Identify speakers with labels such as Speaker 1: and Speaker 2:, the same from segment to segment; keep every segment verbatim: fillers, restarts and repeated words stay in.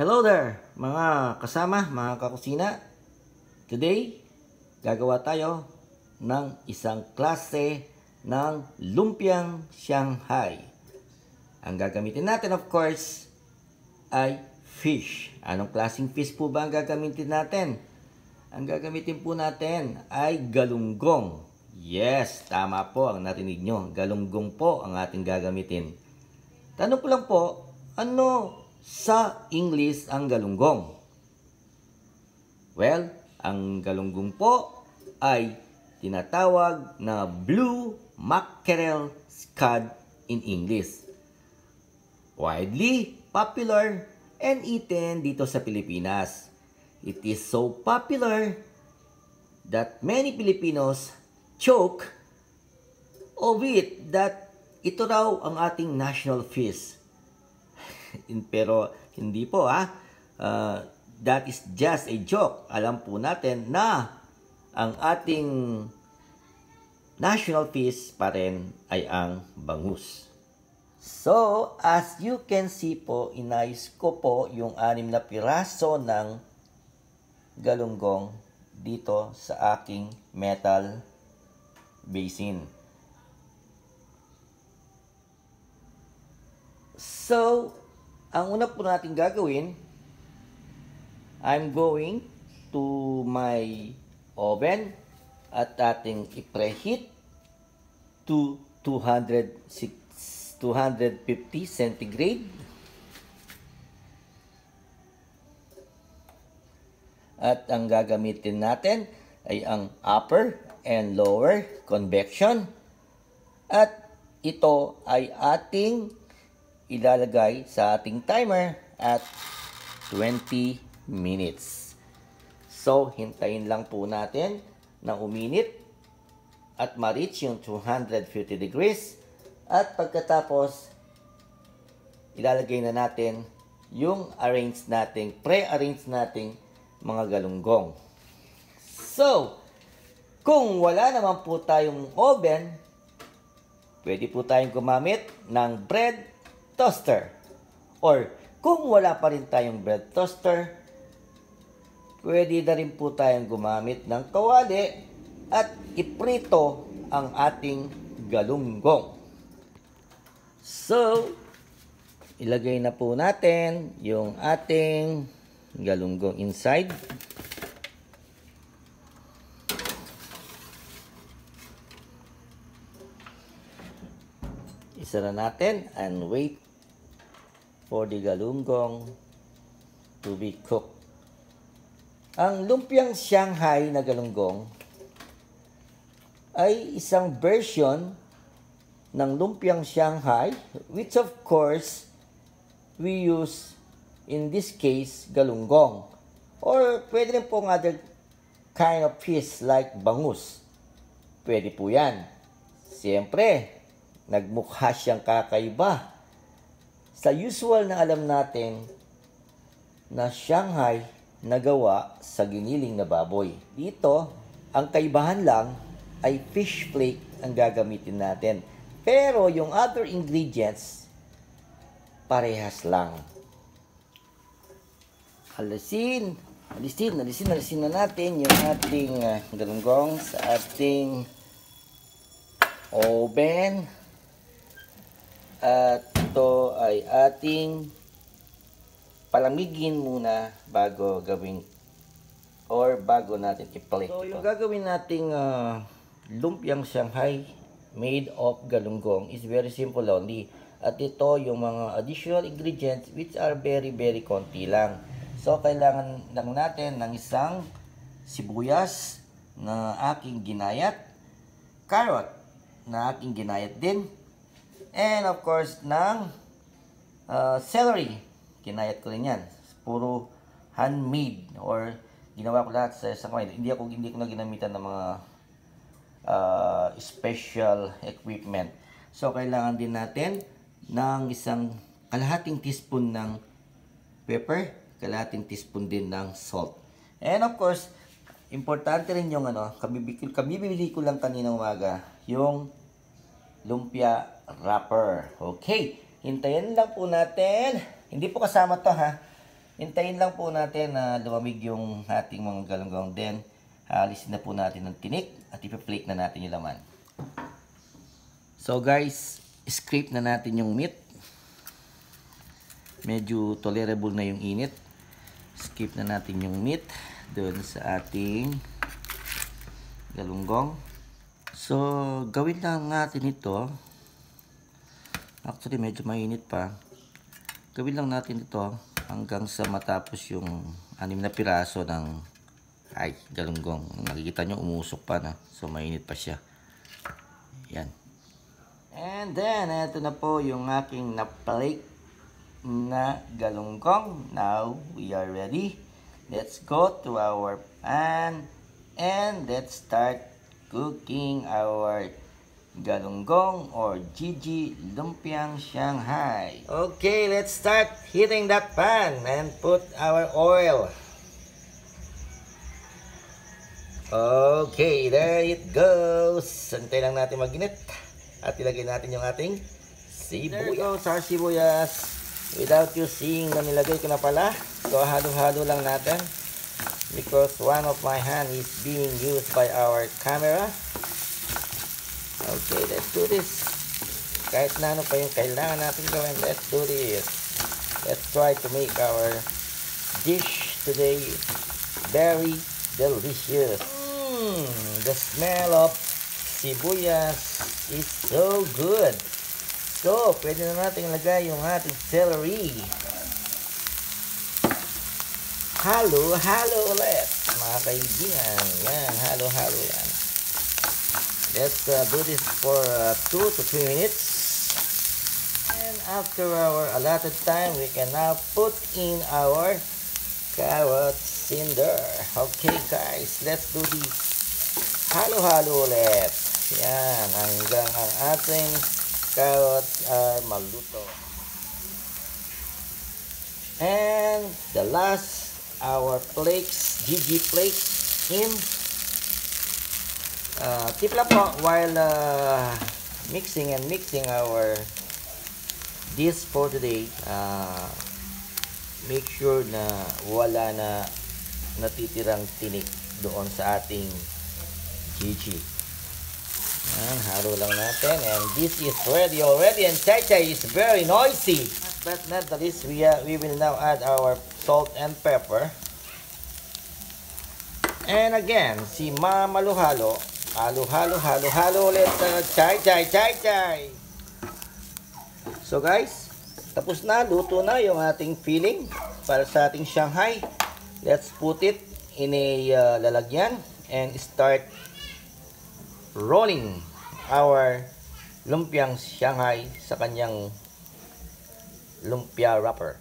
Speaker 1: Hello there, mga kasama, mga kakusina. Today, gagawa tayo ng isang klase ng lumpiang Shanghai. Ang gagamitin natin, of course, ay fish. Anong klaseng fish po ba ang gagamitin natin? Ang gagamitin po natin ay galunggong. Yes, tama po ang narinig nyo. Galunggong po ang ating gagamitin. Tanong ko lang po, ano sa English ang galunggong? Well, ang galunggong po ay tinatawag na blue mackerel scad in English. Widely popular and eaten dito sa Pilipinas. It is so popular that many Filipinos choke of it that ito raw ang ating national fish. Pero hindi po ah. Uh, that is just a joke. Alam po natin na ang ating national fish pa rin ay ang bangus. So, as you can see po, inayos ko po yung anim na piraso ng galunggong dito sa aking metal basin. So, ang una po natin gagawin, I'm going to my oven at ating i-preheat to two hundred fifty centigrade. At ang gagamitin natin ay ang upper and lower convection. At ito ay ating ilalagay sa ating timer at twenty minutes. So, hintayin lang po natin na uminit at ma-reach yung two hundred fifty degrees. At pagkatapos, ilalagay na natin yung arrange nating, pre-arrange nating mga galunggong. So, kung wala naman po tayong oven, pwede po tayong gumamit ng bread toaster. Or kung wala pa rin tayong bread toaster, pwede na rin po tayong gumamit ng kawali at iprito ang ating galunggong. So, ilagay na po natin yung ating galunggong inside. Isara natin and wait for the galunggong to be cooked. Ang lumpiang Shanghai na galunggong ay isang version ng lumpiang Shanghai, which of course we use in this case galunggong, or pwede rin pong other kind of fish like bangus. Pwede po yan. Siyempre, nagmukha siyang kakaiba sa usual na alam natin na Shanghai na gawa sa giniling na baboy. Dito, ang kaibahan lang ay fish flake ang gagamitin natin. Pero yung other ingredients, parehas lang. Alisin, alisin, alisin, alisin na natin yung ating uh, galunggong sa ating oven. At ito ay ating palamigin muna bago gawin or bago natin i-plate. So, yung gagawin nating uh, lumpiang Shanghai made of galunggong is very simple only. At ito yung mga additional ingredients which are very very konti lang. So, kailangan lang natin ng isang sibuyas na aking ginayat, carrot na aking ginayat din, and of course, ng uh, celery. Kinayat ko rin yan. Puro handmade or ginawa ko lahat sa isang kamay. Hindi ako, hindi ko na ginamitan ng mga uh, special equipment. So, kailangan din natin ng isang kalahating teaspoon ng pepper, kalahating teaspoon din ng salt. And of course, importante rin yung ano, kabibili, kabibili ko lang kanina umaga, yung lumpia wrapper. Okay, hintayin lang po natin. Hindi po kasama to ha. Hintayin lang po natin na lumamig yung ating mga galunggong. Then, alisin na po natin ng tinik at ipi-plate na natin yung laman. So guys, scrape na natin yung meat. Medyo tolerable na yung init. Skip na natin yung meat doon sa ating galunggong. So, gawin lang natin ito. Actually, medyo mainit pa. Gawin lang natin ito hanggang sa matapos yung anim na piraso ng ay, galunggong. Nakikita nyo, umusok pa na. So, mainit pa siya. Yan. And then, ito na po yung aking na-plate na galunggong. Now, we are ready. Let's go to our pan and let's start cooking our galunggong or Gigi Lumpiang Shanghai. Okay, let's start heating that pan and put our oil. Okay, there it goes. Antay lang natin mag-init at ilagay natin yung ating sibuyas. There goes our sibuyas. Without you seeing na nilagay ko na pala. So, halo-halo lang natin. Because one of my hand is being used by our camera. Okay, let's do this. Kahit na ano pa yung kailangan natin gawin, let's do this. Let's try to make our dish today very delicious. Mmm, the smell of sibuyas is so good. So, pwede na natin ilagay yung ating celery. Halo, halo ulit, mga kaibigan. Yan, halo, halo yan. Let's uh, do this for uh, two to three minutes. And after our allotted time, we can now put in our carrots in there. Okay guys, let's do this. Halo, halo ulit. Yan, hanggang ang ating carrots ay maluto. And the last, our flakes, Gigi flakes in. Uh, tip lang po, while uh, mixing and mixing our dish for today, uh, make sure na wala na natitirang tinik doon sa ating Gigi. Yan, halo lang natin. And this is ready already. And Chai Chai is very noisy. But not the least, we, uh, we will now add our salt and pepper. And again, si Mama Luhalo. Halo, halo, halo, halo ulit sa Chai Chai, Chai Chai. So guys, tapos na, luto na yung ating filling para sa ating Shanghai. Let's put it in a uh, lalagyan and start rolling our lumpiang Shanghai sa kanyang lumpia wrapper.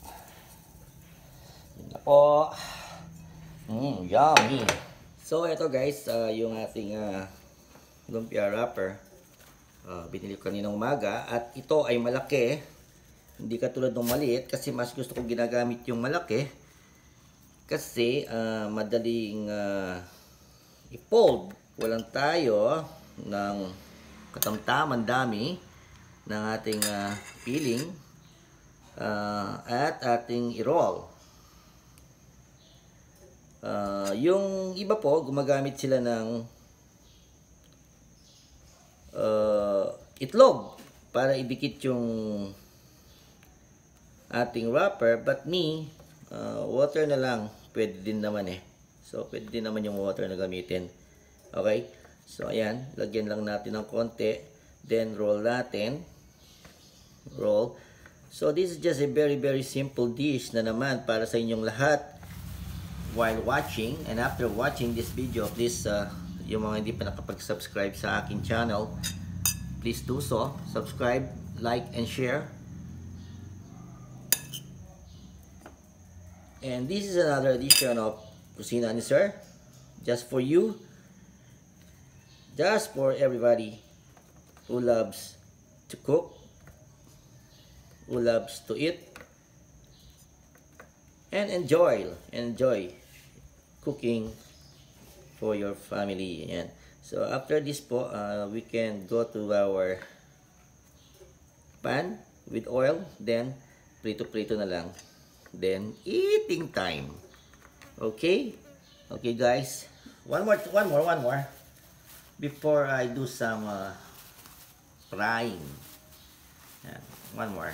Speaker 1: Yun na po. Mmm, yummy. So, ito guys, uh, yung ating uh, lumpia wrapper. Uh, binili ko kaninang umaga. At ito ay malaki. Hindi katulad ng maliit. Kasi mas gusto ko ginagamit yung malaki. Kasi uh, madaling uh, i-fold. Walang tayo ng katamtaman dami ng ating uh, filling. Uh, at ating i-roll. Uh, yung iba po, gumagamit sila ng uh, itlog para idikit yung ating wrapper. But me, uh, water na lang. Pwede din naman eh. So, pwede din naman yung water na gamitin. Okay? So, ayan. Lagyan lang natin ng konti. Then, roll natin. Roll. So, this is just a very, very simple dish na naman para sa inyong lahat while watching. And after watching this video, please, uh, yung mga hindi pa nakapag-subscribe sa aking channel, please do so. Subscribe, like, and share. And this is another edition of Kusina ni Sir. Just for you. Just for everybody who loves to cook, who loves to eat, and enjoy, enjoy cooking for your family. Yan. So after this po, uh, we can go to our pan with oil, then prito-prito na lang. then eating time. Okay? Okay, guys. One more, one more, one more. Before I do some uh, frying. Yan. One more.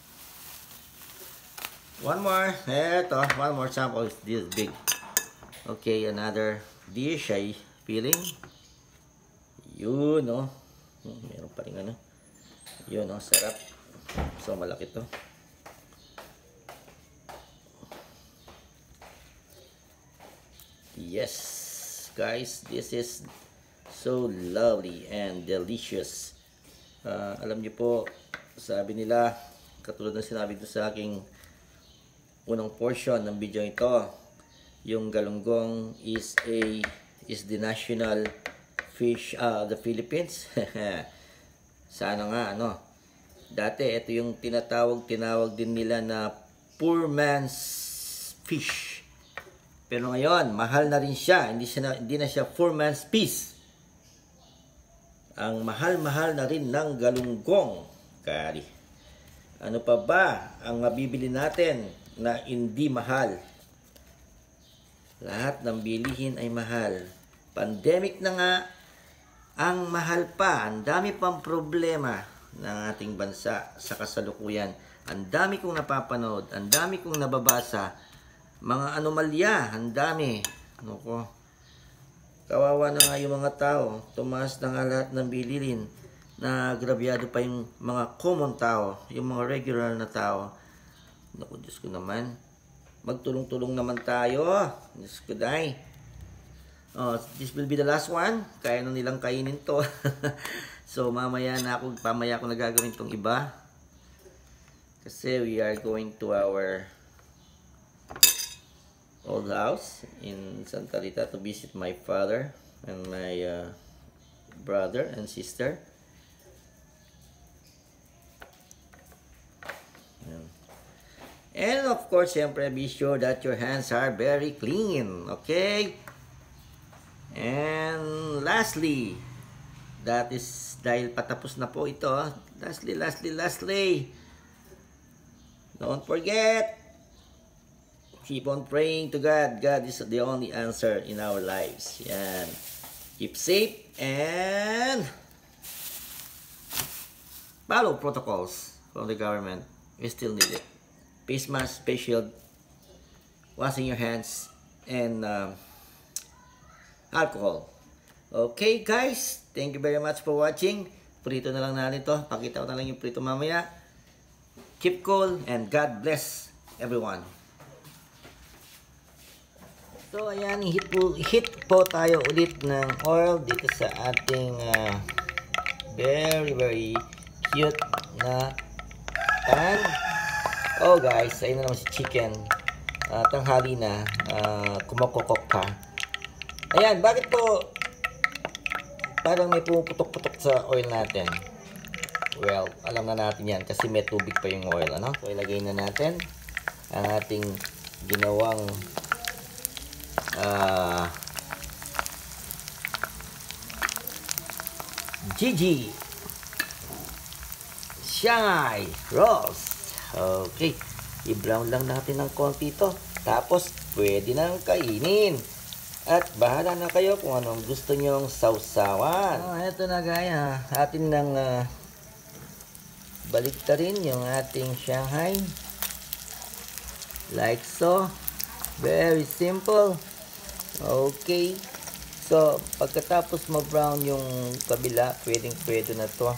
Speaker 1: One more. Eto, one more sample is this big. Okay, another dish ay feeling. Yun, no? Oh. Meron pa rin ano. Yun, no? Sarap. So, malaki to. Yes, guys, this is so lovely and delicious. Uh, alam niyo po, sabi nila, katulad ng sinabi ko sa aking unang portion ng video ito, yung galunggong is a is the national fish of uh, the Philippines. Sana nga, ano, dati ito yung tinatawag, tinawag din nila na poor man's fish. Pero ngayon, mahal na rin siya. Hindi, siya na, hindi na siya poor man's piece. Ang mahal-mahal na rin ng galunggong. Kari. Ano pa ba ang mabibili natin na hindi mahal? Lahat ng bilihin ay mahal. Pandemic na nga, ang mahal pa. Ang dami pang problema ng ating bansa sa kasalukuyan. Ang dami kong napapanood. Ang dami kong nababasa. Mga anomalya, ang dami. Ano ko? Kawawa na nga yung mga tao. Tumaas na nga lahat ng bilihin. Na grabyado pa yung mga common tao. Yung mga regular na tao. Naku, Diyos ko naman. Magtulong-tulong naman tayo. Diyos ko, day. Oh, this will be the last one. Kaya na nilang kainin to. So, mamaya na ako, pamaya ako na gagawin tong iba. Kasi we are going to our old house in Santa Rita to visit my father and my uh, brother and sister. And of course, siyempre, be sure that your hands are very clean. Okay? And lastly, that is dahil patapos na po ito. Lastly, lastly, lastly, don't forget, keep on praying to God. God is the only answer in our lives. Yan. Keep safe and follow protocols from the government. We still need it. Face mask, face shield, washing your hands, and um, alcohol. Okay, guys. Thank you very much for watching. Prito na lang natin ito. Pakita ko na lang yung prito mamaya. Keep cool and God bless everyone. So, ayan, hit po, hit po tayo ulit ng oil dito sa ating uh, very, very cute na pan. Oh, guys, ayun na naman si chicken. Uh, tanghali na, uh, kumakokok pa. Ayan, bakit po parang may pumuputok-putok sa oil natin? Well, alam na natin yan kasi may tubig pa yung oil, ano? So, ilagay na natin ang ating ginawang Uh, Gigi Shanghai Roast. Okay, i-brown lang natin ng konti ito. Tapos pwede nang kainin. At bahala na kayo kung anong gusto nyong sausawan. Oh, eto na gaya. Atin nang uh, baliktarin yung ating Shanghai. Like so. Very simple. Okay. So, pagkatapos ma-brown yung kabila, pwedeng pwede na to.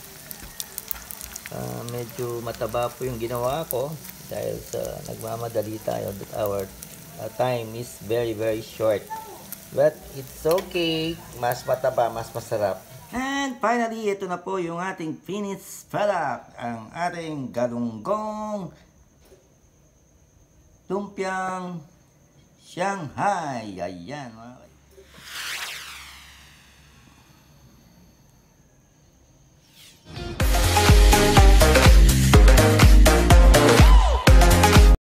Speaker 1: Uh, medyo mataba po yung ginawa ko dahil sa nagmamadali tayo that our uh, time is very very short. But it's okay. Mas mataba, mas masarap. And finally, ito na po yung ating finished product. Ang ating galunggong lumpiang Shanghai. Ayan, mga